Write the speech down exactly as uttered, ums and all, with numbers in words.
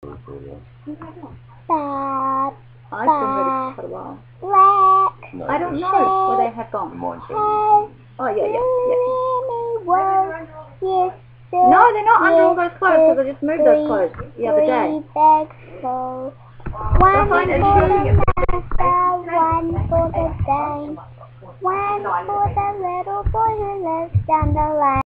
Bad. I've been ready for quite a while. Black. I don't know where they have gone. Oh, yeah, yeah, yeah. Yes, No, they're not under all yes, those clothes because I just moved those clothes the other day. Three bags full. One for the master, one for the dame, one for the little boy who lives down the lane.